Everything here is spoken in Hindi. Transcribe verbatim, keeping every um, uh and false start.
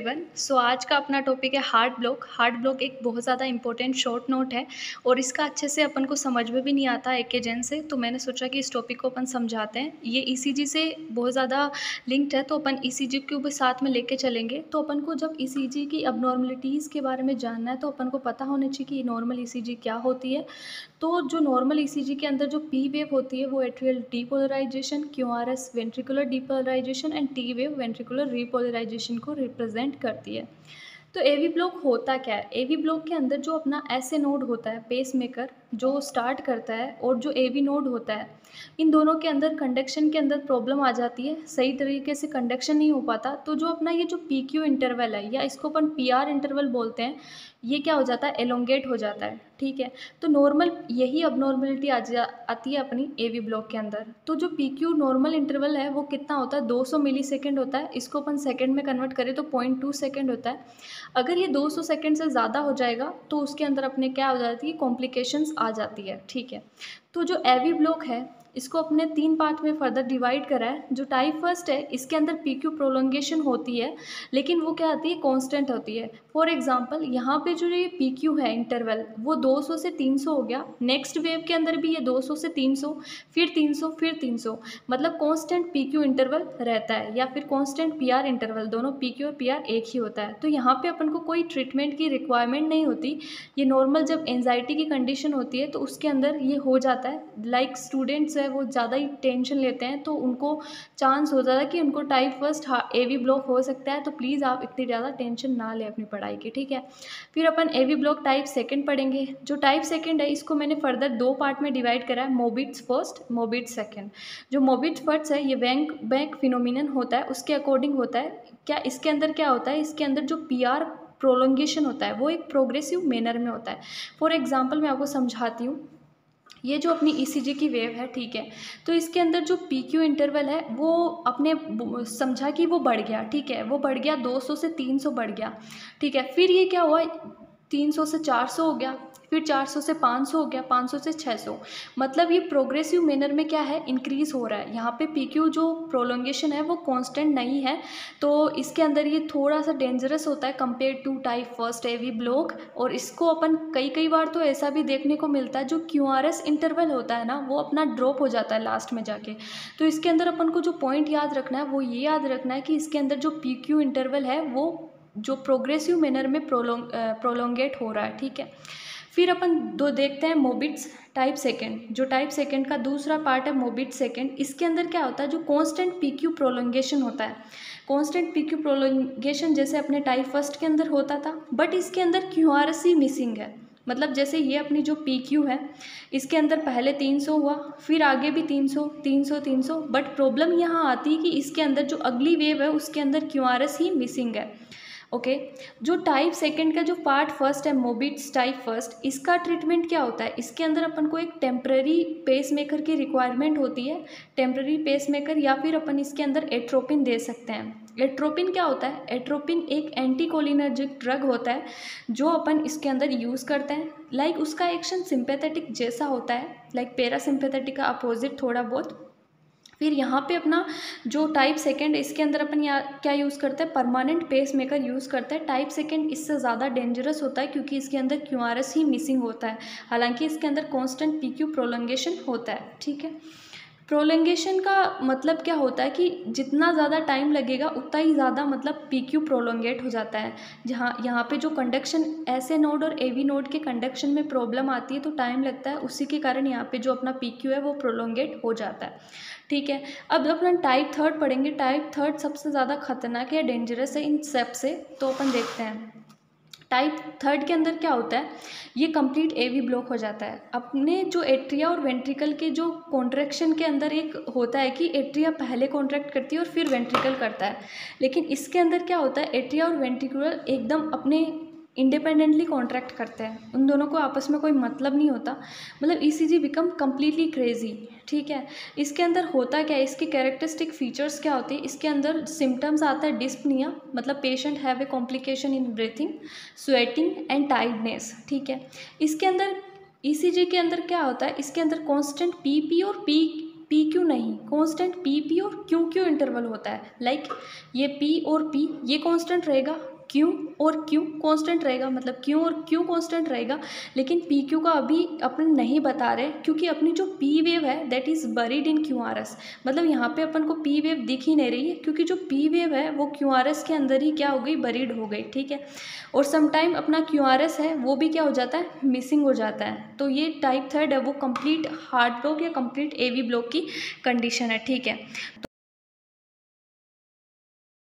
एवरीवन। सो आज का अपना टॉपिक है हार्ट ब्लॉक। हार्ट ब्लॉक एक बहुत ज़्यादा इंपॉर्टेंट शॉर्ट नोट है और इसका अच्छे से अपन को समझ में भी नहीं आता एक एजेंट से, तो मैंने सोचा कि इस टॉपिक को अपन समझाते हैं। ये ईसीजी से बहुत ज़्यादा लिंक्ड है, तो अपन ईसीजी को भी साथ में लेके चलेंगे। तो अपन को जब ईसीजी की अबनॉर्मलिटीज़ के बारे में जानना है तो अपन को पता होना चाहिए कि नॉर्मल ईसीजी क्या होती है। तो जो नॉर्मल ईसीजी के अंदर जो पी वेव होती है वो atrial depolarisation, QRS ventricular depolarisation and T wave ventricular repolarisation को रिप्रेजेंट करती है। तो एवी ब्लॉक होता क्या है? एवी ब्लॉक के अंदर जो अपना एसए नोड होता है, पेस मेकर जो स्टार्ट करता है, और जो एवी नोड होता है, इन दोनों के अंदर कंडक्शन के अंदर प्रॉब्लम आ जाती है, सही तरीके से कंडक्शन नहीं हो पाता। तो जो अपना ये जो पी क्यू इंटरवल है, या इसको अपन पी आर इंटरवल बोलते हैं, ये क्या हो जाता है? एलोंगेट हो जाता है। ठीक है, तो नॉर्मल यही अबनॉर्मलिटी आ जा आती है अपनी एवी ब्लॉक के अंदर। तो जो पी क्यू नॉर्मल इंटरवल है वो कितना होता है? दो सौ मिली सेकेंड होता है। इसको अपन सेकेंड में कन्वर्ट करें तो पॉइंट टू सेकेंड होता है। अगर ये दो सौ सेकेंड से ज़्यादा हो जाएगा तो उसके अंदर अपने क्या हो जाती है? कॉम्प्लिकेशंस आ जाती है। ठीक है, तो जो एवी ब्लॉक है इसको अपने तीन पार्ट में फर्दर डिवाइड करा है। जो टाइप फर्स्ट है इसके अंदर पी क्यू प्रोलोंगेशन होती है, लेकिन वो क्या आती है? कांस्टेंट होती है। फॉर एग्जांपल यहाँ पे जो ये पी क्यू है इंटरवल वो दो सौ से तीन सौ हो गया, नेक्स्ट वेव के अंदर भी ये दो सौ से तीन सौ, फिर तीन सौ, फिर तीन सौ, मतलब कांस्टेंट पी क्यू इंटरवल रहता है, या फिर कांस्टेंट पी आर इंटरवल। दोनों पी क्यू और पी आर एक ही होता है। तो यहाँ पे अपन को कोई ट्रीटमेंट की रिक्वायरमेंट नहीं होती। ये नॉर्मल जब एंजाइटी की कंडीशन होती है तो उसके अंदर ये हो जाता है। लाइक स्टूडेंट्स है वो ज़्यादा ही टेंशन लेते हैं तो उनको चांस हो जाता है कि उनको टाइप फर्स्ट एवी ब्लॉक हो सकता है। तो प्लीज़ आप इतनी ज़्यादा टेंशन ना लें अपनी पढ़ाई की। ठीक है, फिर अपन एवी ब्लॉक टाइप सेकंड पढ़ेंगे। जो टाइप सेकंड है इसको मैंने फर्दर दो पार्ट में डिवाइड करा है, मोबिट्स फर्स्ट, मोबिट्स सेकंड। जो मोबिट्स फर्स्ट है ये बैंक बैंक फिनोमिनन होता है, उसके अकॉर्डिंग होता है। क्या इसके अंदर क्या होता है? इसके अंदर जो पी आर प्रोलोंगेशन होता है वो एक प्रोग्रेसिव मैनर में होता है। फॉर एग्जाम्पल मैं आपको समझाती हूँ। ये जो अपनी ईसीजी की वेव है, ठीक है, तो इसके अंदर जो पी क्यू इंटरवल है वो अपने समझा कि वो बढ़ गया। ठीक है, वो बढ़ गया दो सौ से तीन सौ बढ़ गया। ठीक है, फिर ये क्या हुआ? तीन सौ से चार सौ हो गया, फिर चार सौ से पाँच सौ हो गया, पाँच सौ से छह सौ। मतलब ये प्रोग्रेसिव मैनर में क्या है? इंक्रीज़ हो रहा है। यहाँ पे पी क्यू जो प्रोलोंगेशन है वो कांस्टेंट नहीं है, तो इसके अंदर ये थोड़ा सा डेंजरस होता है compare to type first AV block. और इसको अपन कई कई बार तो ऐसा भी देखने को मिलता है, जो क्यू आर एस इंटरवल होता है ना वो अपना ड्रॉप हो जाता है लास्ट में जाके। तो इसके अंदर अपन को जो पॉइंट याद रखना है वो ये याद रखना है कि इसके अंदर जो पी क्यू इंटरवल है वो जो प्रोग्रेसिव मैनर में प्रोलोंग प्रोलोंगेट हो रहा है। ठीक है, फिर अपन दो देखते हैं मोबिट्स टाइप सेकंड। जो टाइप सेकंड का दूसरा पार्ट है मोबिट सेकंड, इसके अंदर क्या होता है? जो कांस्टेंट पी क्यू प्रोलोंगेशन होता है, कांस्टेंट पी क्यू प्रोलोंगेशन जैसे अपने टाइप फर्स्ट के अंदर होता था, बट इसके अंदर क्यू आर एस ही मिसिंग है। मतलब जैसे ये अपनी जो पी क्यू है इसके अंदर पहले तीन सौ हुआ, फिर आगे भी तीन सौ, तीन सौ, तीन सौ, बट प्रॉब्लम यहाँ आती है कि इसके अंदर जो अगली वेव है उसके अंदर क्यू आर एस ही मिसिंग है। Okay okay. जो टाइप सेकंड का जो पार्ट फर्स्ट है मोबिट्स टाइप फर्स्ट, इसका ट्रीटमेंट क्या होता है? इसके अंदर अपन को एक टेम्पररी पेस मेकर की रिक्वायरमेंट होती है, टेम्पररी पेस मेकर, या फिर अपन इसके अंदर एट्रोपिन दे सकते हैं। एट्रोपिन क्या होता है? एट्रोपिन एक एंटीकोलिनर्जिक ड्रग होता है जो अपन इसके अंदर यूज़ करते हैं। लाइक उसका एक्शन सिंपैथेटिक जैसा होता है, लाइक पैरासिम्पैथेटिक का अपोजिट थोड़ा बहुत। फिर यहाँ पे अपना जो टाइप सेकंड इसके अंदर अपन यहाँ क्या यूज़ करते हैं? परमानेंट पेस मेकर यूज़ करते हैं। टाइप सेकंड इससे ज़्यादा डेंजरस होता है क्योंकि इसके अंदर क्यू आर एस ही मिसिंग होता है, हालांकि इसके अंदर कांस्टेंट पी क्यू प्रोलोंगेशन होता है। ठीक है, प्रोलोंगेशन का मतलब क्या होता है कि जितना ज़्यादा टाइम लगेगा उतना ही ज़्यादा मतलब पी क्यू प्रोलोंगेट हो जाता है। जहाँ यहाँ पे जो कंडक्शन एस ए नोड और ए वी नोड के कंडक्शन में प्रॉब्लम आती है तो टाइम लगता है, उसी के कारण यहाँ पे जो अपना पी क्यू है वो प्रोलोंगेट हो जाता है। ठीक है, अब अपन टाइप थर्ड पढ़ेंगे। टाइप थर्ड सबसे ज़्यादा खतरनाक या डेंजरस है इन सब से, तो अपन देखते हैं। टाइप थर्ड के अंदर क्या होता है? ये कंप्लीट एवी ब्लॉक हो जाता है। अपने जो एट्रिया और वेंट्रिकल के जो कॉन्ट्रैक्शन के अंदर एक होता है कि एट्रिया पहले कॉन्ट्रैक्ट करती है और फिर वेंट्रिकल करता है, लेकिन इसके अंदर क्या होता है? एट्रिया और वेंट्रिकुलर एकदम अपने इंडिपेंडेंटली कॉन्ट्रैक्ट करते हैं, उन दोनों को आपस में कोई मतलब नहीं होता। मतलब ईसीजी बिकम कम्प्लीटली क्रेजी। ठीक है, इसके अंदर होता क्या है? इसके कैरेक्टरिस्टिक फीचर्स क्या होते हैं? इसके अंदर सिम्टम्स आता है डिस्पनिया, मतलब patient have a complication in breathing, sweating and tiredness. ठीक है, इसके अंदर ईसीजी के अंदर क्या होता है? इसके अंदर कांस्टेंट पीपी और पी पी क्यू नहीं, कांस्टेंट पी पी और क्यू क्यू इंटरवल होता है। लाइक like, ये पी और पी ये कांस्टेंट रहेगा, क्यू और क्यू कांस्टेंट रहेगा, मतलब क्यू और क्यू कांस्टेंट रहेगा, लेकिन पी क्यू का अभी अपन नहीं बता रहे क्योंकि अपनी जो पी वेव है that is buried in Q R S. मतलब यहाँ पे अपन को पी वेव दिख ही नहीं रही है क्योंकि जो पी वेव है वो क्यू आर एस के अंदर ही क्या हो गई, बरीड हो गई, ठीक है। और समटाइम अपना क्यू आर एस है वो भी क्या हो जाता है, मिसिंग हो जाता है। तो ये टाइप थर्ड है वो कंप्लीट हार्ड ब्लॉक या कंप्लीट ए वी ब्लॉक की कंडीशन है, ठीक है।